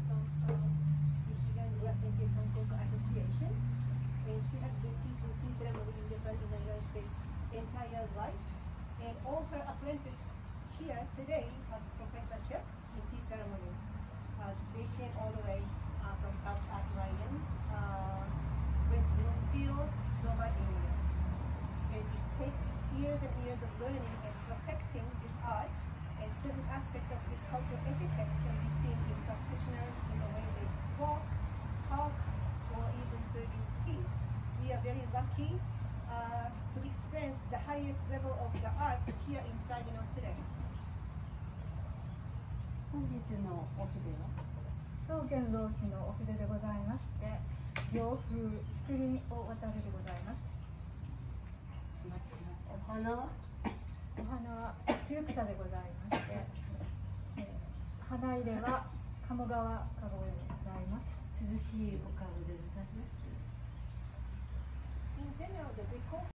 from Michigan Glassmaking Hancock Association, and she has been teaching tea ceremony in Japan in the United States entire life, and all her apprentices here today are professorship in tea ceremony. They came all the way from South Carolina, West Bloomfield, Nova area. And it takes years and years of learning and protecting this art, and certain aspects of this cultural etiquette can be seen in practitioners in the way they walk, talk, or even serving tea. We are very lucky to experience the highest level of the art here in Saginaw today. 本日のお筆は宗元老師のお筆でございまして、洋風竹林を渡るでございます。 お花はお花は露草でございまして、花入れは鴨川かごでございます。 涼しいお顔でございます。 In general, the decor